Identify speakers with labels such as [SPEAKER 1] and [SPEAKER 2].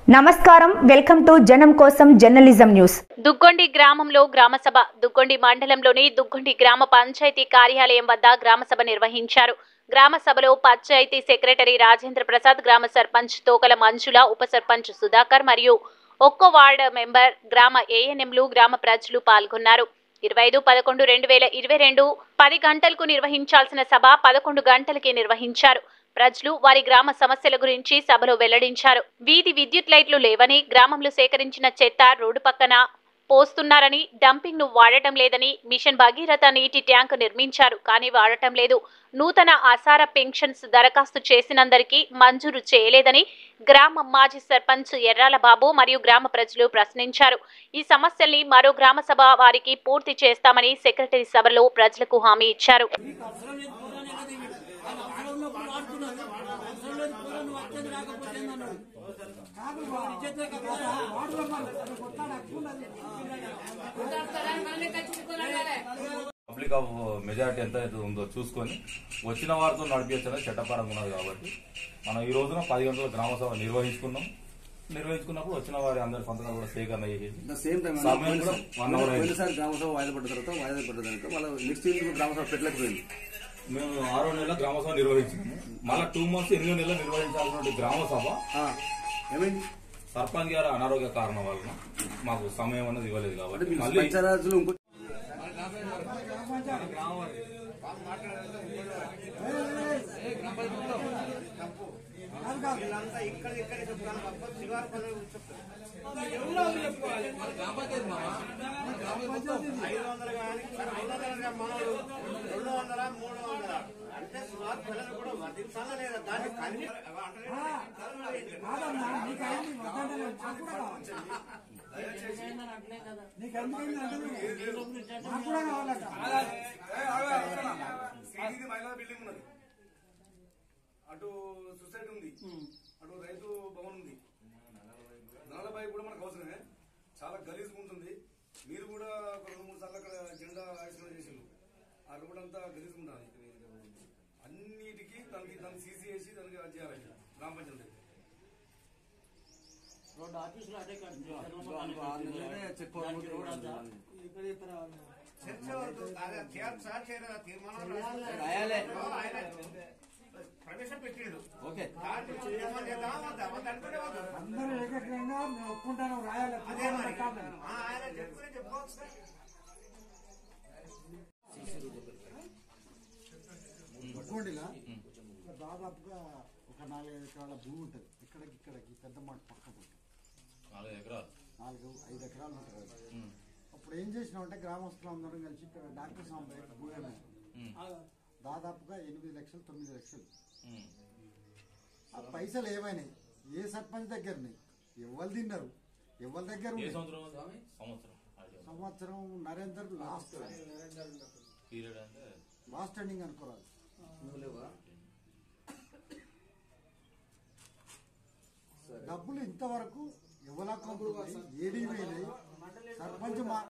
[SPEAKER 1] నమస్కారం welcome to జనం కోసం జర్నలిజం న్యూస్.
[SPEAKER 2] దుగ్గొండి గ్రామంలో గ్రామసభ. దుగ్గొండి మండలంలోని దుగ్గొండి గ్రామ పంచాయతీ కార్యాలయం వద్ద గ్రామసభ నిర్వహించారు. గ్రామసభలో పంచాయతీ సెక్రటరీ రాజేంద్ర ప్రసాద్, గ్రామ సర్పంచ్ తోకల మంజుల, ఉప సర్పంచ్ సుధాకర్ మరియు ఒక్కో వార్డ్ మెంబర్, గ్రామ ఏఎన్ఎంలు, గ్రామ ప్రజలు పాల్గొన్నారు. 25/11/2022 10 గంటలకు నిర్వహించాల్సిన సభ 11 గంటలకే నిర్వహించారు. ప్రజలు వారి గ్రామ సమస్యల గురించి సభలో వెల్లడించారు. వీధి విద్యుత్ లైట్లు లేవని, గ్రామంలో సేకరించిన చెత్త రోడ్డు పక్కన పోస్తున్నారని, డంపింగ్ ను వాడటం లేదని, మిషన్ భగీరథ నీటి ట్యాంక్ నిర్మించారు కానీ వాడటం లేదు, నూతన ఆసార పెన్షన్స్ దరఖాస్తు చేసినందరికీ మంజూరు చేయలేదని గ్రామ మాజీ సర్పంచ్ ఎర్రాల బాబు మరియు గ్రామ ప్రజలు ప్రశ్నించారు. ఈ సమస్యల్ని మరో గ్రామ సభ వారికి పూర్తి చేస్తామని సెక్రటరీ సభలో ప్రజలకు హామీ ఇచ్చారు.
[SPEAKER 3] పబ్లిక్ ఆఫ్ మెజారిటీ ఎంత ఉందో చూసుకొని వచ్చిన వారితో నడిపించడం చట్టపరంగా ఉన్నది కాబట్టి మనం ఈ రోజున 10 గంటల గ్రామ సభ నిర్వహించుకున్నప్పుడు వచ్చిన వారి అందరి సంతకాలు కూడా సేకరణ చేసేసి సమయం కూడా 1 అవర్ అయింది.
[SPEAKER 4] గ్రామ సభ వాయిదా పడ్డ తర్వాత వాళ్ళ నెక్స్ట్ గ్రామ సభ పెట్టలేకపోయింది.
[SPEAKER 3] మేము 6 నెలల గ్రామ సభ నిర్వహించాము. మళ్ళీ 2 months 8 నెలలు నిర్వహించాల్సిన గ్రామ సభ
[SPEAKER 4] ఏమైంది?
[SPEAKER 3] సర్పంచ్ గారు అనారోగ్య కారణం వలన మాకు సమయం అనేది ఇవ్వలేదు కాబట్టి మళ్ళీ
[SPEAKER 4] అటు సొసైటీ ఉంది, అటు రైతు భవన్ ఉంది, 40 కూడా మనకు అవసరమే. చాలా గలీజ్ ఉంటుంది. మీరు కూడా ఒక 2-3 సార్లు అక్కడ జెండా ఆవిష్కరణ చేసిండు. ఆ రోడ్ అంతా గలీజ్ ఉండాలి. అన్నిటికీ దాన్ని సీసీ వేసి దానికి అది చేయాలి గ్రామ పంచాయతీ. ప్రవేశపెట్టిండు.
[SPEAKER 5] అందరూ ఏకగ్రంగా మేము ఒప్పుకుంటాను రాయాలి. ఒక్కోటిలా దాదాపుగా ఒక 4-5 ఎకరాల భూమి ఉంటుంది. ఇక్కడికి పెద్ద మాట పక్కకు
[SPEAKER 3] 4 ఎకరాలు
[SPEAKER 5] 4-5 ఎకరాలు ఉంటుంది. అప్పుడు ఏం చేసినామంటే గ్రామస్తులు అందరం కలిసి ఇక్కడ డాక్టర్ సాంబయ్య భూమి దాదాపుగా 8 లక్షలు 9 లక్షలు. ఆ పైసలు ఏమైనాయి? ఏ సర్పంచ్ దగ్గరని ఎవరు తిన్నారు? ఎవరి దగ్గర సంవత్సరం నరేందర్ లాస్ట్ ఎండింగ్ అనుకోరాదు. డబ్బులు ఇంతవరకు ఎవరికి ఏడీ పోయినాయి. సర్పంచ్